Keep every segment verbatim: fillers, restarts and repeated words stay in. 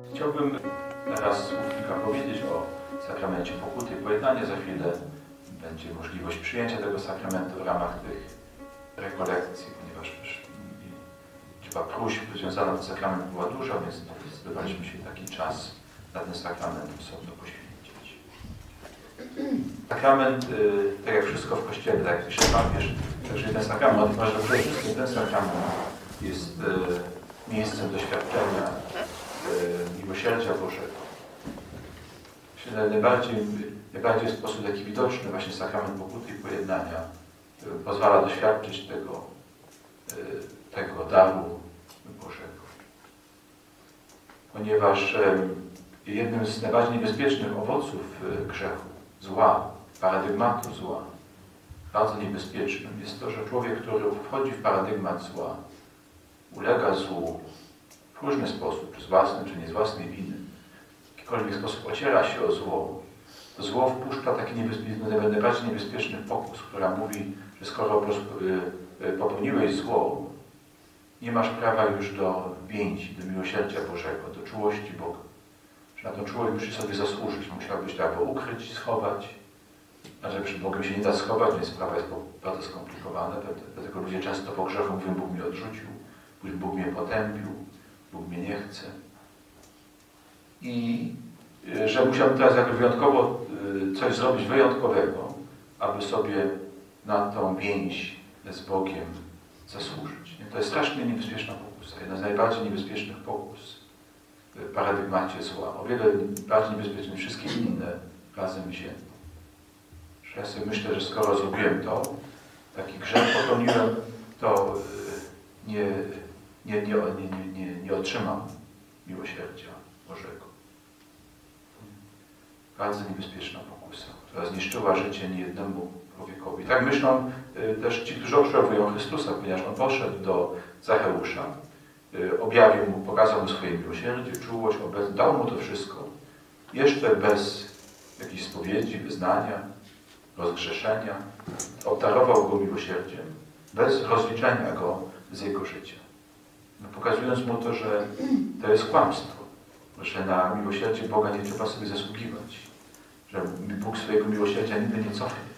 Chciałbym teraz słów kilka powiedzieć o sakramencie pokuty i pojednania. Za chwilę będzie możliwość przyjęcia tego sakramentu w ramach tych rekolekcji, ponieważ też liczba próśb związanych z sakramentem była duża, więc zdecydowaliśmy się taki czas na ten sakrament osobno poświęcić. Sakrament, tak jak wszystko w Kościele, tak jak pisze papież, także ten sakrament, że przede wszystkim ten sakrament jest miejscem doświadczenia miłosierdzia Bożego. Myślę, najbardziej, najbardziej w sposób taki widoczny właśnie sakrament pokuty i pojednania pozwala doświadczyć tego, tego daru Bożego. Ponieważ jednym z najbardziej niebezpiecznych owoców grzechu, zła, paradygmatu zła, bardzo niebezpiecznym jest to, że człowiek, który wchodzi w paradygmat zła, ulega złu w różny sposób, czy z własnej, czy nie z własnej winy, w jakikolwiek sposób ociera się o zło, to zło wpuszcza taki niebezpieczny, najbardziej niebezpieczny pokus, która mówi, że skoro popełniłeś zło, nie masz prawa już do więzi, do miłosierdzia Bożego, do czułości Boga. Że na tą czułość musisz sobie zasłużyć, musiałbyś to albo ukryć, schować, a że przed Bogiem się nie da schować, więc sprawa jest bardzo skomplikowana, dlatego ludzie często po grzechu mówią, Bóg mnie odrzucił, Bóg mnie potępił, Bóg mnie nie chce. I że musiałbym teraz jakby wyjątkowo coś zrobić wyjątkowego, aby sobie na tą więź z Bogiem zasłużyć. To jest strasznie niebezpieczna pokusa, jedna z najbardziej niebezpiecznych pokus w paradygmacie zła. O wiele bardziej niebezpieczne niż wszystkie inne razem wzięte. Że ja sobie myślę, że skoro zrobiłem to, taki grzech popełniłem, to nie, nie, nie, nie, nie, nie otrzymam miłosierdzia Bożego. Bardzo niebezpieczna pokusa, która zniszczyła życie niejednemu człowiekowi. Tak myślą też ci, którzy obserwują Chrystusa, ponieważ On poszedł do Zacheusza, objawił mu, pokazał mu swoje miłosierdzie, czułość, obecność, dał mu to wszystko, jeszcze bez jakiejś spowiedzi, wyznania, rozgrzeszenia, obdarował go miłosierdziem, bez rozliczenia go z jego życia. No, pokazując mu to, że to jest kłamstwo, że na miłosierdzie Boga nie trzeba sobie zasługiwać, że Bóg swojego miłosierdzia nigdy nie cofnie.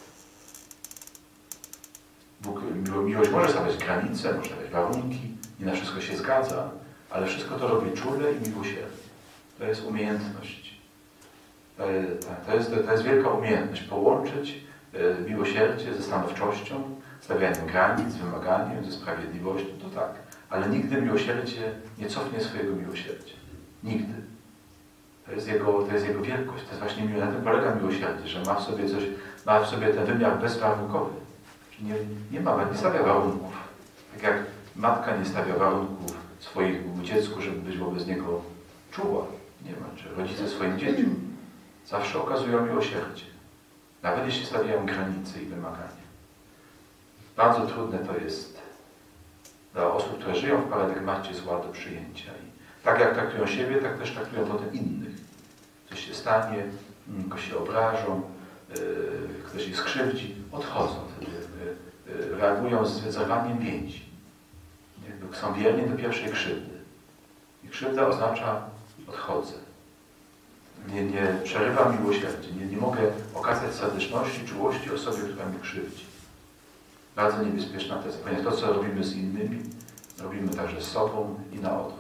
Bóg, miłość może stawiać granice, może stawiać warunki, nie na wszystko się zgadza, ale wszystko to robi czule i miłosiernie. To jest umiejętność. To jest, to jest wielka umiejętność połączyć miłosierdzie ze stanowczością, stawianiem granic, wymaganiem, ze sprawiedliwością, to tak. Ale nigdy miłosierdzie nie cofnie swojego miłosierdzia. Nigdy. To jest jego, to jest jego wielkość. To jest właśnie na tym polega miłosierdzie, że ma w sobie coś, ma w sobie ten wymiar bezwarunkowy. Nie, nie ma, nie stawia warunków. Tak jak matka nie stawia warunków swojemu dziecku, żeby być wobec niego czuła. Nie ma. Czy rodzice swoim dzieciom zawsze okazują miłosierdzie. Nawet jeśli stawiają granice i wymagania. Bardzo trudne to jest dla osób, które żyją w paradygmacie zła do przyjęcia. I tak jak traktują siebie, tak też traktują potem innych. Coś się stanie, kogoś się obrażą, yy, ktoś ich skrzywdzi, odchodzą wtedy, yy, reagują z zerwaniem więzi. Jakby są wierni do pierwszej krzywdy. I krzywda oznacza odchodzę. Nie, nie przerywam miłosierdzie, nie, nie mogę okazać serdeczności, czułości osobie, która mnie krzywdzi. Bardzo niebezpieczna teza, ponieważ to, co robimy z innymi, robimy także z sobą i na odwrót.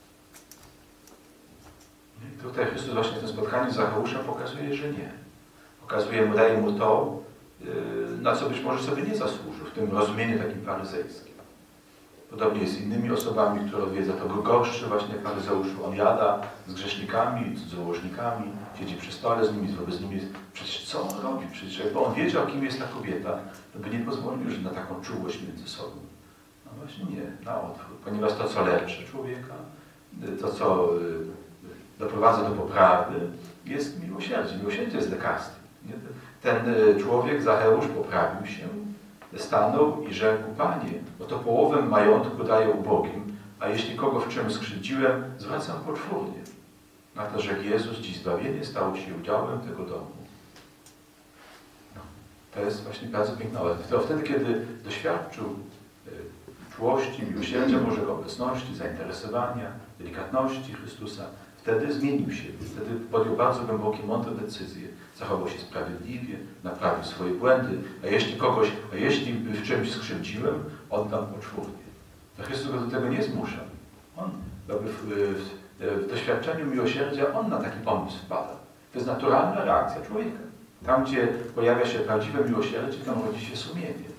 I tutaj Chrystus właśnie w tym spotkaniu z Zacheuszem pokazuje, że nie. Pokazuje mu, daje mu to, na co być może sobie nie zasłużył, w tym rozumieniu takim faryzejskim. Podobnie jest z innymi osobami, które odwiedza, to go gorszy właśnie faryzeuszu. On jada z grzesznikami, cudzołożnikami, siedzi przy stole z nimi, wobec nimi. Przecież co on robi? Przecież jakby on wiedział, kim jest ta kobieta, to by nie pozwolił już na taką czułość między sobą. No właśnie nie, na odwrót. Ponieważ to, co leczy człowieka, to, co doprowadza do poprawy, jest miłosierdzie. Miłosierdzie jest lekarstwem. Ten człowiek, Zacheusz, poprawił się, stanął i rzekł: Panie, oto połowę majątku daję ubogim, a jeśli kogo w czym skrzywdziłem, zwracam poczwórnie. Na to rzekł Jezus: dziś zbawienie stało się udziałem tego domu. No, to jest właśnie bardzo piękne. To wtedy, kiedy doświadczył czułości, miłosierdzia Bożego, obecności, zainteresowania, delikatności Chrystusa, Wtedy zmienił się, wtedy podjął bardzo głębokie, mądre decyzje, zachował się sprawiedliwie, naprawił swoje błędy, a jeśli kogoś, a jeśli w czymś skrzywdziłem, oddam poczwórnie. To Chrystus go do tego nie zmusza. On jakby w, w, w doświadczeniu miłosierdzia, on na taki pomysł wpada. To jest naturalna reakcja człowieka. Tam, gdzie pojawia się prawdziwe miłosierdzie, tam rodzi się sumienie.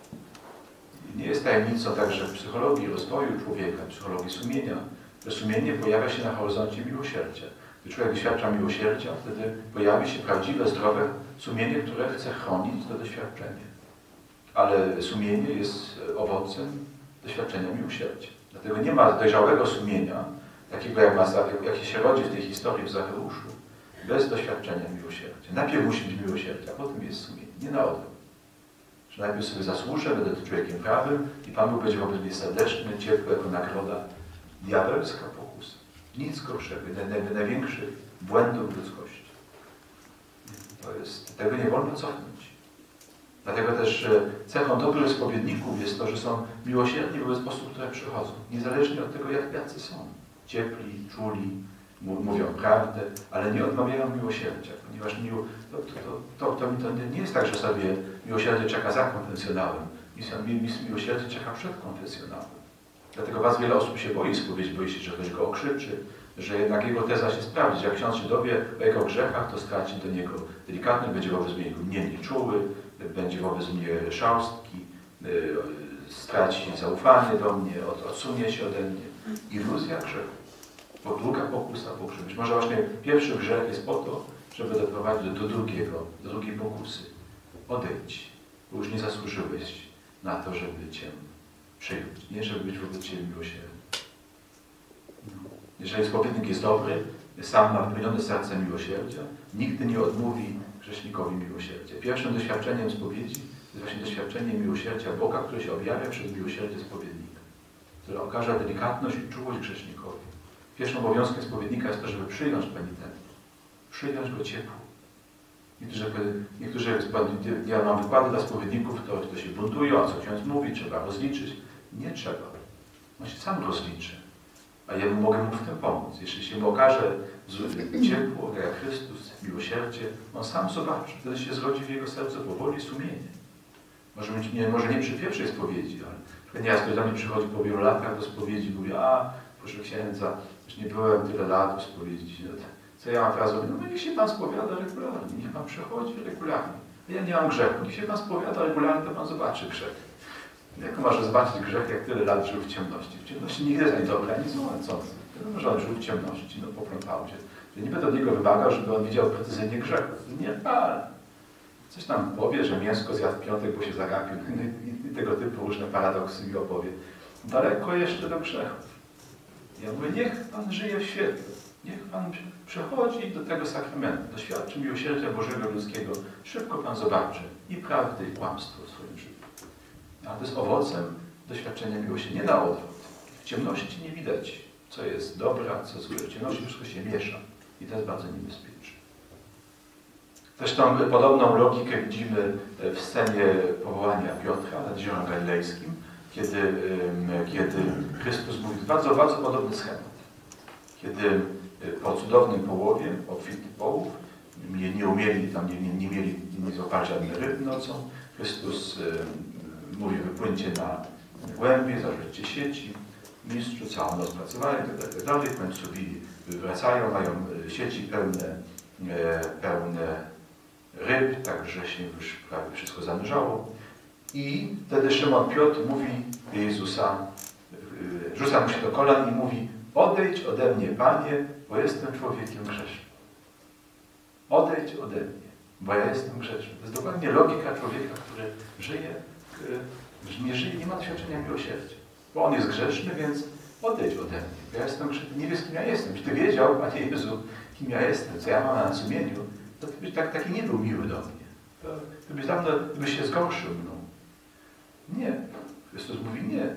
Nie jest tajemnicą także w psychologii rozwoju człowieka, psychologii sumienia, że sumienie pojawia się na horyzoncie miłosierdzia. Gdy człowiek doświadcza miłosierdzia, wtedy pojawi się prawdziwe, zdrowe sumienie, które chce chronić to doświadczenie. Ale sumienie jest owocem doświadczenia miłosierdzia. Dlatego nie ma dojrzałego sumienia, takiego jak, ma, jak się rodzi w tej historii w Zacheuszu, bez doświadczenia miłosierdzia. Najpierw musi być miłosierdzie, a potem jest sumienie. Nie na odwrót. Że najpierw sobie zasłużę, będę człowiekiem prawym i Pan Bóg będzie wobec mnie serdeczny, ciepły jako nagroda. Diabelska pokusa. Nic gorszego, naj, największych błędów ludzkości. To jest, tego nie wolno cofnąć. Dlatego też cechą dobrych spowiedników jest to, że są miłosierni wobec osób, które przychodzą. Niezależnie od tego, jak jacy są. Ciepli, czuli, mówią prawdę, ale nie odmawiają miłosierdzia, ponieważ miło, to, to, to, to, to nie jest tak, że sobie miłosierdzie czeka za konfesjonałem. Miłosierdzie czeka przed konfesjonałem. Dlatego was wiele osób się boi spowiedzi, boi się, że ktoś go okrzyczy, że jednak jego teza się sprawdzi. Jak ksiądz się dowie o jego grzechach, to straci do niego delikatny, będzie wobec mnie mniej nieczuły, będzie wobec mnie szałstki, yy, straci zaufanie do mnie, od, odsunie się ode mnie. Iluzja grzechu. Bo druga pokusa pogrzeb. Być może właśnie pierwszy grzech jest po to, żeby doprowadzić do, do drugiego, do drugiej pokusy. Odejdź, bo już nie zasłużyłeś na to, żeby Cię przyjąć. Nie, żeby być wobec Ciebie miłosierny. No. Jeżeli spowiednik jest dobry, sam ma wypełnione serce miłosierdzia, nigdy nie odmówi grzesznikowi miłosierdzia. Pierwszym doświadczeniem spowiedzi jest właśnie doświadczenie miłosierdzia Boga, które się objawia przez miłosierdzie spowiednika, które okaże delikatność i czułość grzesznikowi. Pierwszym obowiązkiem spowiednika jest to, żeby przyjąć penitenta, przyjąć go ciepło. Niektórzy, niektórzy ja mam wykłady dla spowiedników, to, to się buntują, a co ksiądz mówi, trzeba rozliczyć. Nie trzeba. On się sam rozliczy. A ja mogę mu w tym pomóc. Jeśli się mu okaże ciepło, jak Chrystus, miłosierdzie, on sam zobaczy. Wtedy się zrodzi w jego sercu powoli sumienie. Może, mieć, nie, może nie przy pierwszej spowiedzi, ale nieraz ktoś do mnie przychodzi po wielu latach do spowiedzi i mówi, a proszę księdza, już nie byłem tyle lat w spowiedzi. No, co ja mam teraz robić? No niech się Pan spowiada regularnie, niech Pan przychodzi regularnie. Ja nie mam grzechu, niech się Pan spowiada regularnie, to Pan zobaczy grzech. Jak może zobaczyć grzech, jak tyle lat żył w ciemności? W ciemności nie jest ani dobry, ani zły, co? Wiadomo, że on żył w ciemności, no poplątał się. Ja nie będę od niego wymagał, żeby on widział precyzyjnie grzechów. Nie, ale coś tam powie, że mięsko zjadł w piątek, bo się zagapił. I tego typu różne paradoksy mi opowie. Daleko jeszcze do grzechów. Ja mówię, niech Pan żyje w świetle. Niech Pan przechodzi do tego sakramentu, doświadczy miłosierdzia Bożego ludzkiego. Szybko Pan zobaczy i prawdy, i kłamstwo w swoim życiu. A to jest owocem doświadczenia miłosierdzia. Nie na odwrót. W ciemności nie widać, co jest dobre, a co złe. W ciemności wszystko się miesza. I to jest bardzo niebezpieczne. Zresztą podobną logikę widzimy w scenie powołania Piotra nad Jeziorem Galilejskim, kiedy, kiedy Chrystus mówi bardzo, bardzo podobny schemat. Kiedy po cudownym połowie, obfity połów, nie, nie umieli, tam nie, nie, nie mieli, nie złapali żadnej ryby nocą, Chrystus y, mówi, wypłyńcie na głębie, zarzućcie sieci, mistrzu całą noc pracowali, itd. W końcu wracają, mają sieci pełne, pełne ryb, tak że się już prawie wszystko zanurzało. I wtedy Szymon Piotr mówi do Jezusa, rzuca mu się do kolan i mówi, odejdź ode mnie, Panie, bo jestem człowiekiem grzesznym. Odejdź ode mnie, bo ja jestem grzeszny. To jest dokładnie logika człowieka, który żyje, nie żyje, nie ma doświadczenia miłosierdzia. Bo on jest grzeszny, więc odejdź ode mnie, bo ja jestem grzeszny. Nie wiesz, kim ja jestem. Jeśli Ty wiedział, Panie Jezu, kim ja jestem, co ja mam na sumieniu, to Ty byś tak, taki nie był miły do mnie. To, ty byś dawno byś się zgorszył mną. Nie. Chrystus mówi nie.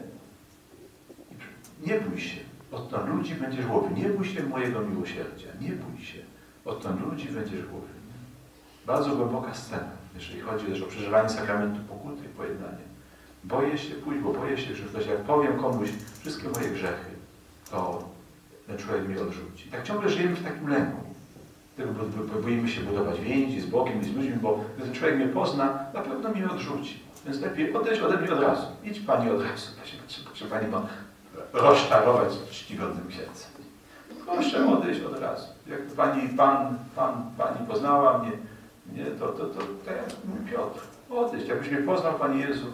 Nie bój się. Odtąd ludzi będziesz łowił. Nie bój się mojego miłosierdzia. Nie bój się. Odtąd ludzi będziesz łowił. Bardzo głęboka scena, jeżeli chodzi też o przeżywanie sakramentu pokuty i pojednania. Boję się pójść, bo boję się, że ktoś, jak powiem komuś wszystkie moje grzechy, to ten człowiek mnie odrzuci. Tak ciągle żyjemy w takim lęku. Tego boimy się budować więzi z Bogiem i z ludźmi, bo gdy ten człowiek mnie pozna, na pewno mnie odrzuci. Więc lepiej odejść ode mnie od razu. Idź Pani od razu. Czy Pani ma rozczarować czcigodnym księdzem? Proszę odejść od razu. Jak Pani, Pan, Pan, Pani poznała mnie, nie, to, to, to, to jak mówi Piotr, odejść. Jakbyś mnie poznał, Panie Jezu,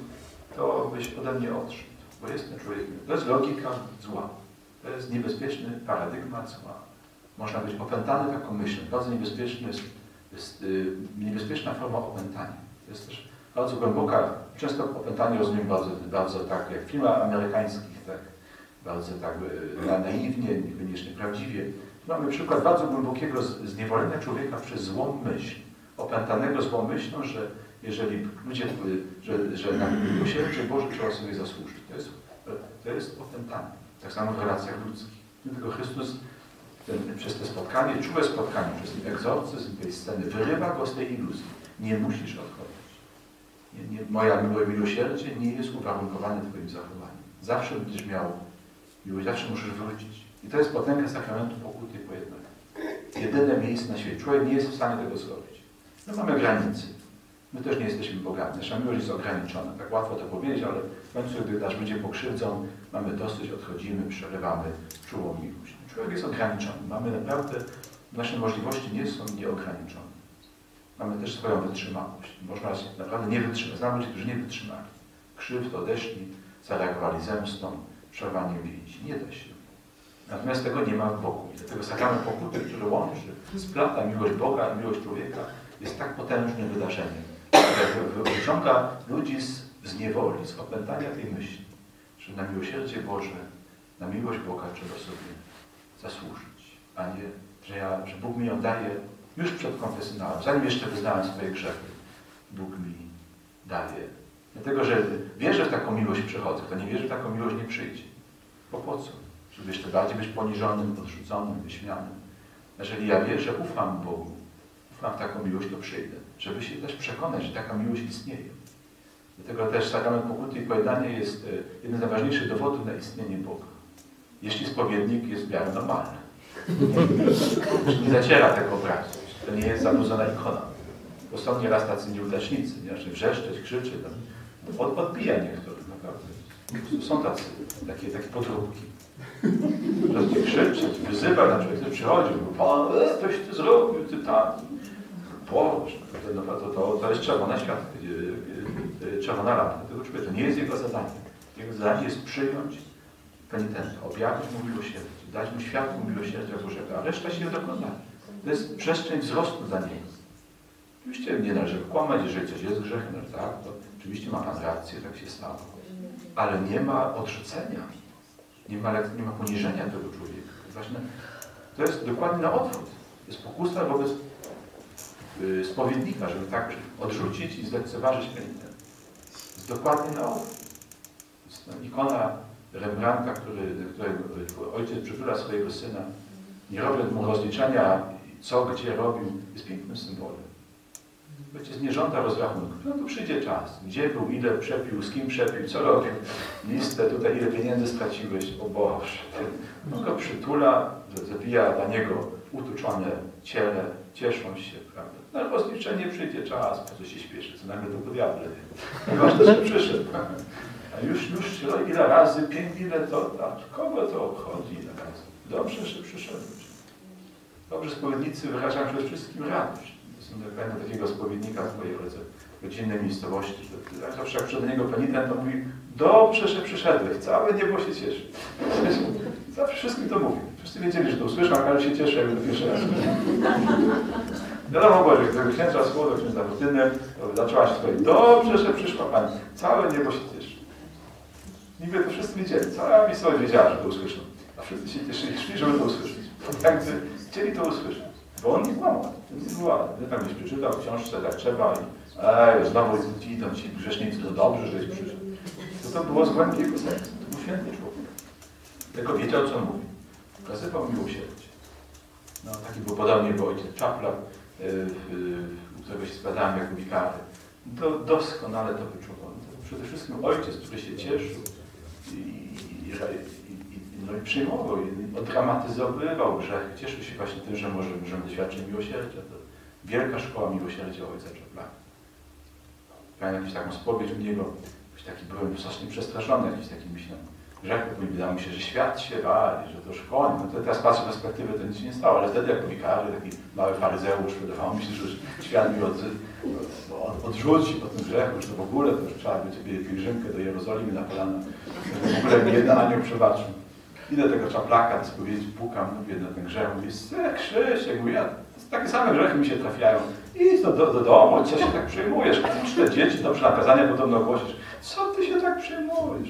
to byś ode mnie odszedł, bo jestem człowiekiem. To jest logika zła. To jest niebezpieczny paradygmat zła. Można być opętany taką myślą. Bardzo niebezpieczny jest, jest yy, niebezpieczna forma opętania. To jest też bardzo głęboka, często opętanie rozumiem bardzo, bardzo tak, jak w filmach amerykańskich, tak, bardzo tak yy, naiwnie, niekoniecznie prawdziwie. Tu mamy przykład bardzo głębokiego zniewolenia człowieka przez złą myśl. Opętanego złą myślą, że jeżeli ludzie, że, że na miłosierdzie Boże trzeba sobie zasłużyć. To jest, to jest opętanie. Tak samo w relacjach ludzkich. Dlatego Chrystus ten, przez to spotkanie, czułe spotkanie, przez ten egzorcyzm tej sceny wyrywa go z tej iluzji. Nie musisz odchodzić. Nie, nie, moja miłe miłosierdzie nie jest uwarunkowane Twoim zachowaniem. Zawsze będziesz miał miłość, zawsze musisz wrócić. I to jest potęga sakramentu pokuty i pojednania. Jedyne miejsce na świecie. Człowiek nie jest w stanie tego zrobić. My mamy granice. My też nie jesteśmy bogaci. Nasza miłość jest ograniczona. Tak łatwo to powiedzieć, ale w końcu, gdy nasz ludzie pokrzywdzą, mamy dosyć, odchodzimy, przerywamy czułą miłość. Człowiek jest ograniczony. Mamy naprawdę, nasze możliwości nie są nieograniczone. Mamy też swoją wytrzymałość. Można naprawdę nie wytrzymać. Znam ludzi, którzy nie wytrzymali. Krzywd, odeszli, zareagowali zemstą, przerwaniem więzi. Nie da się. Natomiast tego nie ma w Bogu. I dlatego sakrament pokuty, który łączy, splata miłość Boga i miłość człowieka, jest tak potężnym wydarzeniem, że wyciąga ludzi z, z niewoli, z opętania tej myśli, że na miłosierdzie Boże, na miłość Boga trzeba sobie zasłużyć, a nie, że, ja, że Bóg mi ją daje już przed konfesjonałem, zanim jeszcze wyznałem swoje grzechy. Bóg mi daje. Dlatego, że wierzę w taką miłość przychodzę, kto nie wierzy w taką miłość nie przyjdzie. Bo po co? Żeby jeszcze bardziej być poniżonym, odrzuconym, wyśmianym. Jeżeli ja wierzę, ufam Bogu, ufam w taką miłość, to przyjdę. Żeby się też przekonać, że taka miłość istnieje. Dlatego też sakrament pokuty i pojednania jest jednym z najważniejszych dowodów na istnienie Boga. Jeśli spowiednik jest w miarę normalny. Nie zaciera tego obrazu. To nie jest zanudzona ikona. Bo są nieraz tacy nieudacznicy, nie? Że wrzeszczeć, krzyczeć, tam, od, odbija niektórych naprawdę. Są tacy, takie, takie podróbki. Że krzyczeć, wyzywa na człowiek, ktoś przychodzi, mówi, Pan, e, coś ty zrobił, ty tak. Boże, to, to, to, to jest czerwona światła, czerwona lampa tego człowieka. To nie jest jego zadanie. Jego zadanie jest przyjąć penitenta, objawić mu miłosierdzie, dać mu światło miłosierdzia Bożego, a reszta się nie dokona. To jest przestrzeń wzrostu dla niego. Oczywiście nie należy kłamać, jeżeli coś jest grzechem, no tak, to oczywiście ma Pan rację, tak się stało. Ale nie ma odrzucenia, nie ma, nie ma poniżenia tego człowieka. Właśnie, to jest dokładnie na odwrót. To jest pokusa wobec yy, spowiednika, żeby tak odrzucić i zlekceważyć penitent. To jest dokładnie na odwrót. To jest no, ikona Rembrandta, który, którego ojciec przytula swojego syna, nie robiąc mu rozliczenia, co, gdzie robił, jest pięknym symbolem. Ojciec nie żąda rozrachunku. No tu przyjdzie czas. Gdzie był, ile przepił, z kim przepił, co robił. Listę tutaj, ile pieniędzy straciłeś. O Boże. On go przytula, zabija dla niego utuczone ciele, cieszą się, prawda. Na rozliczenie przyjdzie czas, po co się śpieszy, co nagle to po diable. Ważne, że przyszedł. A już, już ile razy, pięć, ile to, a kogo to obchodzi ile razy? Dobrze, że przyszedłeś. Dobrze, spowiednicy wyrażają przede wszystkim radość. Pamiętam takiego spowiednika w mojej rodzinnej miejscowości, że zawsze jak przed niego penitent, to mówi, dobrze, że przyszedłeś, całe niebo się cieszy. Zawsze wszystkim to mówi. Wszyscy wiedzieli, że to usłyszą, ale się cieszę, jakby to pierwszy raz. Wiadomo było, że tego księdza słowa, księdza rutyny, to zaczęła się tutaj, dobrze, że przyszła Pani, całe niebo się cieszy. Niby to wszyscy wiedzieli, cała miejscowość wiedziała, że to usłyszą. A wszyscy się cieszyli, szli, żeby to usłyszeć. Tak chcieli to usłyszeć. Bo on nie kłamał. To nie było. Tam gdzieś przeczytał w książce, tak trzeba i ej, znowu idą ci grzesznicy, to dobrze, żeś przyszedł. To, to było z głębokiego serca. To był święty człowiek. Tylko wiedział, co mówi. Okazywał miłosierdzie. No, taki był podobnie, bo ojciec Czapla, u którego się składałem jako wikary. To doskonale to wyczuwał. To przede wszystkim ojciec, który się cieszył i, i, i, i no i przyjmował i odramatyzowywał grzech. Cieszył się właśnie tym, że może, możemy doświadczyć miłosierdzia. To wielka szkoła miłosierdzia ojca Czaplaka. Pamiętam jakąś taką spowiedź u niego, taki byłem strasznie przestraszony, jakiś taki myślę, grzech, bo wydawało mi się, że świat się wali, że to już koniec. No to teraz patrzę w perspektywę, to nic się nie stało, ale wtedy jako wikary, taki mały faryzeusz, wydawało mi się, że już świat mi od, od, odrzuci po tym grzechu, że to w ogóle to już trzeba być pielgrzymkę do Jerozolimy na kolana, żeby w ogóle mi jeden anioł przebaczył. Idę tego Czaplaka do spowiedzi, pukam, mówię na ten grzech, mówię, synek, Krzysiek, mówię, ja, takie same grzechy mi się trafiają. Idź do, do, do domu, co się tak przejmujesz? Cztery dzieci, dobrze nakazania podobno głosisz. Co ty się tak przejmujesz?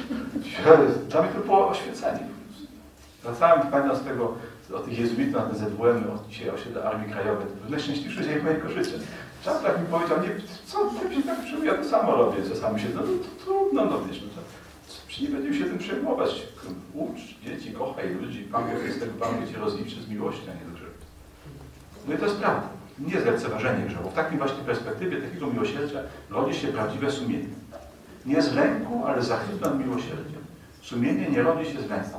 Dla mnie to było oświecenie. Wracałem, pamiętam z tego, o tych jezuitów na te Z W M-y, od dzisiaj osiedle Armii Krajowej. To był najszczęśliwszy dzień mojego życia. Czaplak mi powiedział, nie, co ty się tak przejmujesz? Ja to samo robię, czasami się, no to trudno, no wiesz, no to, nie będziemy się tym przejmować. Ucz dzieci, kochaj ludzi, Pan Bóg z tego Pan Bóg cię rozliczy z miłości, a nie do grzechu. No i to jest prawda. Nie jest lekceważenie grzechu. W takiej właśnie perspektywie takiego miłosierdzia rodzi się prawdziwe sumienie. Nie z lęku, ale z zachwytu nad miłosierdziem. Sumienie nie rodzi się z lęku,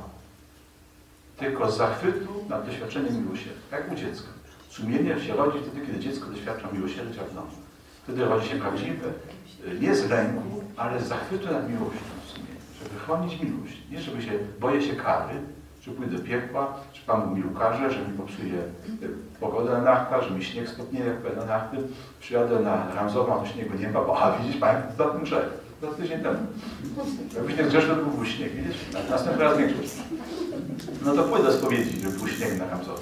tylko z zachwytu nad doświadczeniem miłosierdzia. Jak u dziecka. Sumienie się rodzi wtedy, kiedy dziecko doświadcza miłosierdzia w domu. Wtedy rodzi się prawdziwe, nie z lęku, ale z zachwytu nad miłością sumienia. Żeby chronić miłość. Nie, żeby się, boję się kary, że pójdę do piekła, że Pan Bóg mi ukaże, że mi popsuje pogodę na nachtach, że mi śnieg stopnie jak na nachty. Przyjadę na Ramzowa, to śniegu nie ma, bo a widzisz, Panie, to ten grzech. To tydzień temu. Jakbyś nie zgrzeszył, to był śnieg, widzisz? Następny raz nie grzeszył. No to pójdę do spowiedzi, żeby był śnieg na Ramzowie.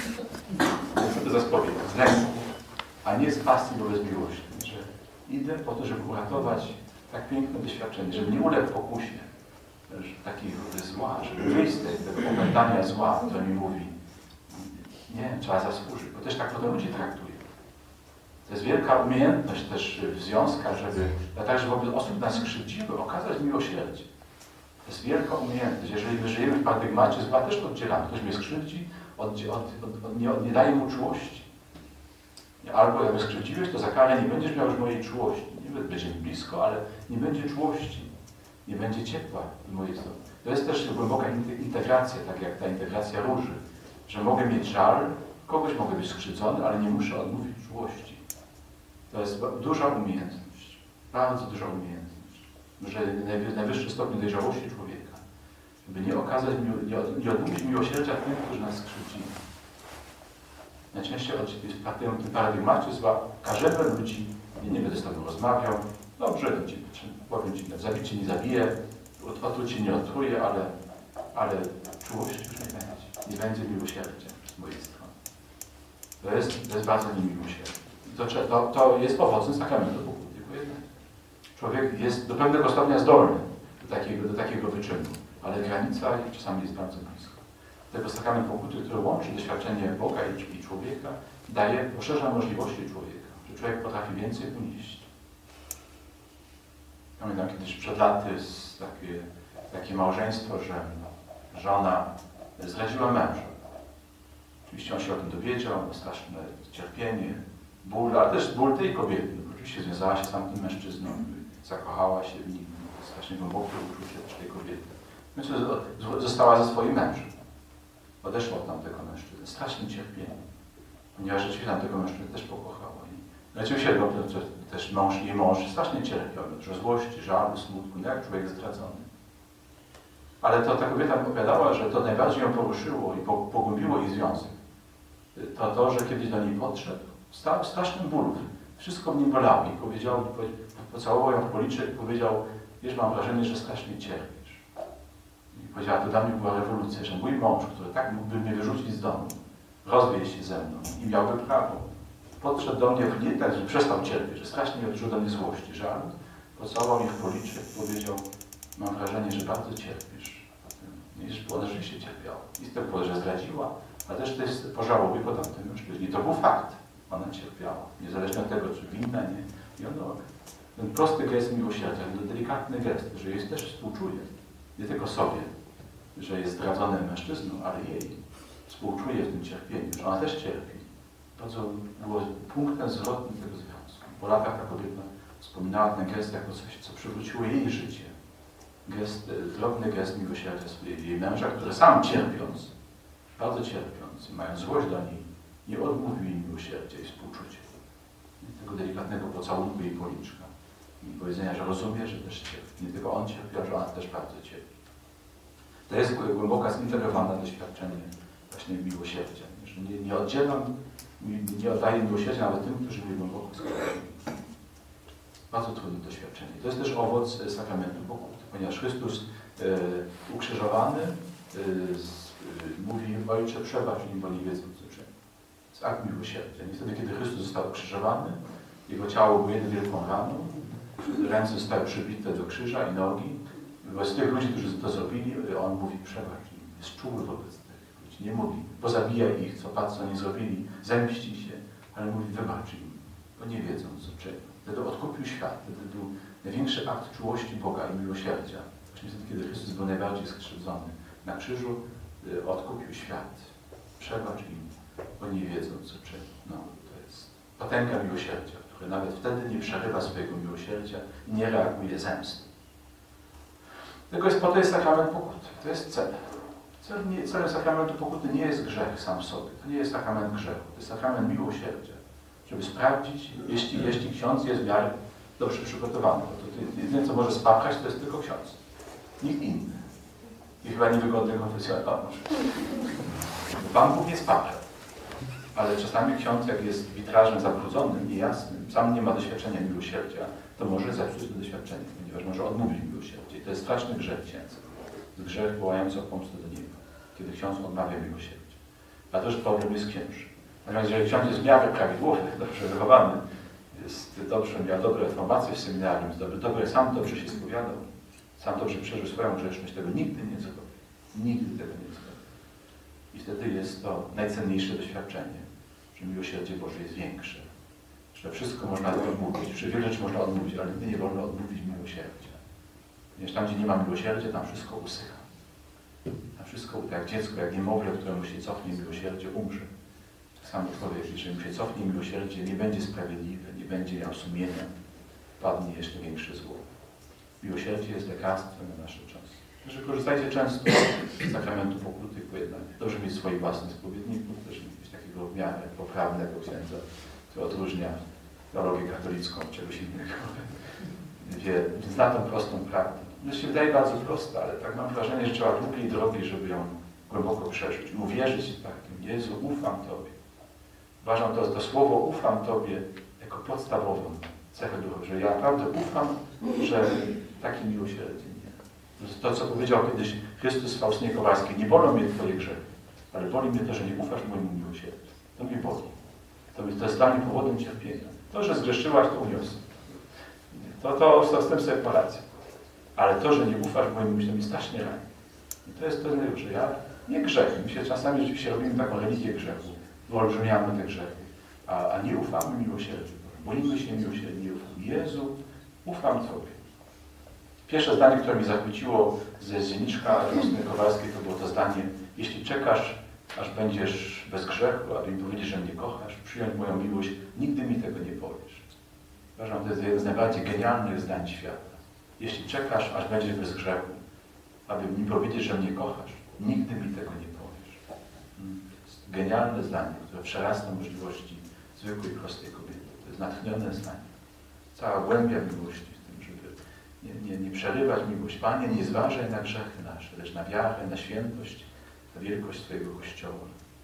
To za spowiedź, z lęku, a nie z pasji wobec miłości. Że idę po to, żeby uratować tak piękne doświadczenie, żeby nie uległ pokusie takiego zła, żeby wyjść z tego opętania zła, które mi mówi, nie, trzeba zasłużyć, bo też tak potem ludzi traktuje. To jest wielka umiejętność też w związkach, żeby, a także wobec osób nas skrzywdziły, okazać miłosierdzie. To jest wielka umiejętność. Jeżeli my żyjemy w paradygmacie zła, też oddzielamy. Ktoś mnie skrzywdzi, od, od, od, od, nie, od, nie daje mu czułości. Albo jak mnie skrzywdziłeś, to za karę nie będziesz miał już mojej czułości. Nie będzie mi blisko, ale nie będzie czułości. Nie będzie ciepła w mojej strony. To jest też głęboka integracja, tak jak ta integracja róży. Że mogę mieć żal, kogoś mogę być skrzywdzony, ale nie muszę odmówić czułości. To jest duża umiejętność. Bardzo duża umiejętność. Że najwyższy stopień dojrzałości człowieka. Żeby nie okazać, nie odmówić miłosierdzia tym, którzy nas skrzywdzili. Najczęściej w tym paradygmacie zła karzemy ludzi, nie, nie będę z tobą rozmawiał, dobrze, powiem ci, zabicie nie zabiję, otruć cię nie otruje, ale, ale czułości już nie będzie. Nie będzie miłosierdzia z mojej strony. To jest, to jest bardzo niemiłosierdzie. To, to, to jest owocem sakramentu pokuty, tylko jednak. Człowiek jest do pewnego stopnia zdolny do takiego, do takiego wyczynu, ale granica czasami jest bardzo blisko. Tego sakrament pokuty, który łączy doświadczenie Boga i, i człowieka, daje, poszerza możliwości człowieka, że człowiek potrafi więcej unieść. Pamiętam kiedyś przed laty takie, takie małżeństwo, że żona zdradziła męża. Oczywiście on się o tym dowiedział, straszne cierpienie, ból, ale też ból tej kobiety. Oczywiście związała się z tamtym mężczyzną, zakochała się w nim, strasznie głębokie uczucie też tej kobiety. Więc została ze swoim mężem. Odeszła od tamtego mężczyzny. Straszne cierpienie. Ponieważ rzeczywiście tamtego mężczyzny też pokochała. I oczywiście też mąż i mąż strasznie cierpiał. Dużo złości, żalu, smutku, no jak człowiek zdradzony. Ale to ta kobieta opowiadała, że to najbardziej ją poruszyło i pogłębiło jej związek. To to, że kiedyś do niej podszedł, stał w strasznym bólu. Wszystko mnie bolało i powiedział, pocałował ją w policzek i powiedział, wiesz, mam wrażenie, że strasznie cierpisz. I powiedziała, to dla mnie była rewolucja, że mój mąż, który tak mógłby mnie wyrzucić z domu, rozwieść się ze mną i miałby prawo, podszedł do mnie w nie tak, że przestał cierpieć, że strasznie odczuł do mnie złości, żal, pocałował mnie w policzek i powiedział, mam wrażenie, że bardzo cierpisz. I że ona rzeczywiście cierpiała. I z tego powodu, że zdradziła, ale też to jest pożałuje po tamtym mężczyźnie. I to był fakt. Ona cierpiała. Niezależnie od tego, czy winna, nie. I ono, ten prosty gest miłosierdzia, ten delikatny gest, że jej też współczuje. Nie tylko sobie, że jest zdradzonym mężczyzną, ale jej współczuje w tym cierpieniu, że ona też cierpi. Bardzo było punktem zwrotnym tego związku. Po latach ta kobieta wspominała ten gest jako coś, co przywróciło jej życie. gest, drobny gest miłosierdzia jej męża, który sam cierpiąc, bardzo cierpiąc, mając złość do niej, nie odmówił jej miłosierdzia i współczucia. Tego delikatnego pocałunku jej policzka i powiedzenia, że rozumie, że też cierpi. Nie tylko on cierpi, ale że ona też bardzo cierpi. To jest głęboka, zintegrowane doświadczenie właśnie miłosierdzia. Że nie, nie oddzielam, nie, nie oddaję miłosierdzia nawet tym, którzy mnie głęboko skrzywdzili. Bardzo trudne doświadczenie. To jest też owoc sakramentu pokuty, ponieważ Chrystus e, ukrzyżowany e, z, e, mówi: Ojcze, przebacz im, bo nie wiedzą, co czynią. To jest akt miłosierdzia. I wtedy, kiedy Chrystus został ukrzyżowany, jego ciało było jedną wielką raną, ręce zostały przybite do krzyża i nogi. Wobec tych ludzi, którzy to zrobili, on mówi: przebacz im. Jest czuły wobec tych ludzi. Nie mówi: pozabijaj ich, co patrz, co nie zrobili, zemści się, ale mówi: wybacz im, bo nie wiedzą, co czynią. Wtedy odkupił świat. Wtedy był największy akt czułości Boga i miłosierdzia. Właśnie wtedy, kiedy Chrystus był najbardziej skrzywdzony na krzyżu, odkupił świat. Przebacz im, bo nie wiedzą, co czynią. No, to jest potęga miłosierdzia, które nawet wtedy nie przerywa swojego miłosierdzia i nie reaguje zemsty. Tylko jest, po to jest sakrament pokuty. To jest cel. Cel nie, celem sakramentu pokuty nie jest grzech sam w sobie. To nie jest sakrament grzechu. To jest sakrament miłosierdzia. Żeby sprawdzić, jeśli, jeśli ksiądz jest w miarę dobrze przygotowany. Bo to jedyne, co może spaprać, to jest tylko ksiądz. Nikt inny. I chyba niewygodny konfesjonalny. Pan Bóg nie spapra. Ale czasami ksiądz, jak jest witrażem zabrudzonym, niejasnym, sam nie ma doświadczenia miłosierdzia, to może zepsuć to doświadczenie, ponieważ może odmówić miłosierdzia. I to jest straszny grzech księdza. To jest grzech wołający o pomstę do nieba, kiedy ksiądz odmawia miłosierdzia. Dlatego, że problem jest księży. Natomiast jeżeli ksiądz jest w miarę prawidłowy, dobrze wychowany, jest dobrze, miał dobre formacje w seminarium, jest dobry, dobry, sam dobrze się spowiadał, sam dobrze przeżył swoją grzeszność, tego nigdy nie zrobi. Nigdy tego nie zrobi. I wtedy jest to najcenniejsze doświadczenie, że miłosierdzie Boże jest większe. Że wszystko można odmówić, że wiele rzeczy można odmówić, ale nigdy nie wolno odmówić miłosierdzia. Ponieważ tam, gdzie nie ma miłosierdzia, tam wszystko usycha. Tam wszystko, tak jak dziecko, jak niemowlę, któremu się cofnie miłosierdzie, umrze. Tak samo człowiek, jeżeli mu się cofnie miłosierdzie, nie będzie sprawiedliwy, nie będzie miał sumienia, padnie jeszcze większe zło. Miłosierdzie jest lekarstwem na nasze czasy. Także korzystajcie często z sakramentu pokuty i pojednania. Dobrze mieć swoich własnych spowiedników, też mieć takiego w miarę poprawnego księdza, który odróżnia teologię katolicką od czegoś innego. Wie, zna tą prostą prawdę. To się wydaje bardzo prosta, ale tak mam wrażenie, że trzeba długiej drogi, żeby ją głęboko przeżyć. Uwierzyć takim: Jezu, ufam Tobie. Uważam to, to słowo ufam Tobie jako podstawową cechę duchową, że ja naprawdę ufam, że takie miłosierdzie nie. To, co powiedział kiedyś Chrystus Faustynie Kowalskiej: nie bolą mnie Twoje grzechy, ale boli mnie to, że nie ufasz mojemu miłosierdziu. To mnie boli. To, to jest dla mnie powodem cierpienia. To, że zgrzeszyłaś, to uniosę. To, to, to z tym sobie poradzę. Ale to, że nie ufasz mojemu miłosierdziu, to mnie strasznie rani. I to jest to najlepsze. Ja nie grzechy. My się czasami rzeczywiście robimy taką religię grzechu. Wyolbrzymiamy te grzechy. A, a nie ufamy miłosierdziu. Boimy się miłosierdzia. Nie ufam. Jezu, ufam Tobie. Pierwsze zdanie, które mi zachwyciło ze dzienniczka Faustyny Kowalskiej, to było to zdanie: jeśli czekasz, aż będziesz bez grzechu, aby mi powiedzieć, że mnie kochasz, przyjąć moją miłość, nigdy mi tego nie powiesz. Uważam, to jest jedno z najbardziej genialnych zdań świata. Jeśli czekasz, aż będziesz bez grzechu, aby mi powiedzieć, że mnie kochasz, nigdy mi tego nie powiesz. To jest genialne zdanie, które przerasta możliwości zwykłej, prostej kobiety. To jest natchnione zdanie. Cała głębia miłości w tym, żeby nie, nie, nie przerywać miłość. Panie, nie zważaj na grzechy nasze, lecz na wiarę, na świętość, na wielkość Twojego Kościoła.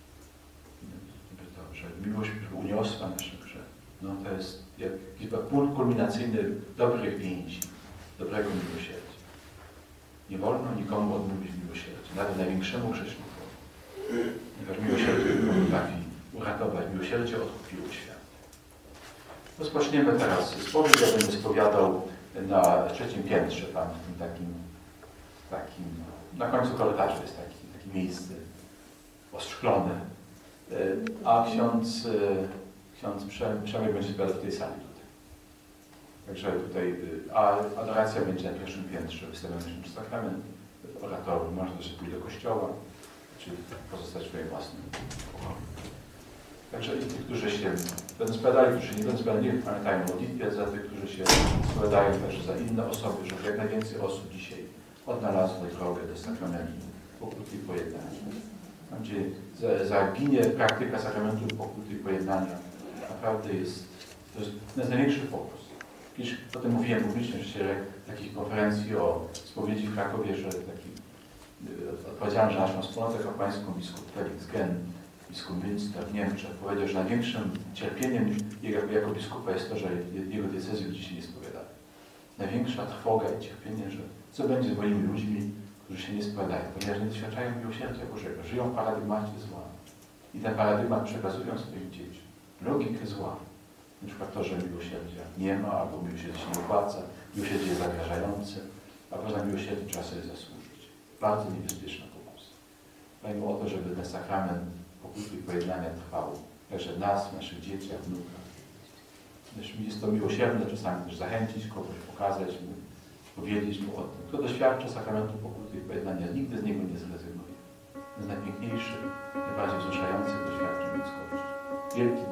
To, że miłość uniosła nasze grzechy. No to jest jakiś punkt kulminacyjny dobrych więzi, dobrego miłosierdzia. Nie wolno nikomu odmówić miłosierdzia, nawet największemu grzesznikowi. Ponieważ miłosierdzie potrafi uratować. Miłosierdzie odkupiło świat. Rozpoczniemy teraz spowiedź. Ja będę spowiadał na trzecim piętrze, tam w tym takim, takim na końcu korytarza jest taki, takie miejsce oszklone. A ksiądz, ksiądz Przemysł będzie spowiadał w tej sali tutaj. Także tutaj, a adoracja będzie na pierwszym piętrze, wystawiony przy sakrament, oratorium, można też pójść do kościoła, czy pozostać w swoim własnym pokoju. Także i tych, którzy się będą spowiadali, którzy nie będą spowiadali, niech pamiętają modlitwę za tych, którzy się spowiadają, także za inne osoby, żeby jak najwięcej osób dzisiaj odnalazło drogę do sakramentu pokuty i pojednania. Tam, gdzie zaginie praktyka sakramentu pokuty i pojednania, naprawdę jest, to jest, to jest największy fokus. Kiedyś o tym mówiłem publicznie, że takich konferencji o spowiedzi w Krakowie, że taki odpowiedzialny za naszą wspólnotę kapłańską biskup Felix Gen, biskup Münster w Niemczech, powiedział, że największym cierpieniem jego jako biskupa jest to, że jego diecezji ludzie się nie spowiadają. Największa trwoga i cierpienie, że co będzie z moimi ludźmi, którzy się nie spowiadają, ponieważ nie doświadczają miłosierdzia Bożego, żyją w paradygmacie zła. I ten paradygmat przekazują swoim dzieciom. Logikę zła. Na przykład to, że miłosierdzia nie ma, albo miłosierdzie się nie opłaca, miłosierdzie jest zagrażające, a każda miłosierdzie trzeba sobie zasłużyć. Bardzo niebezpieczna pokusa. Dbajmy o to, żeby ten sakrament pokuty i pojednania trwał. Także w nas, w naszych dzieciach, wnukach. Jest to miłosierne czasami też zachęcić kogoś, pokazać mu, powiedzieć mu o tym. Kto doświadcza sakramentu pokuty i pojednania, nigdy z niego nie zrezygnuje. To jest najpiękniejszy, najbardziej wzruszający doświadczeń ludzkości. Wielki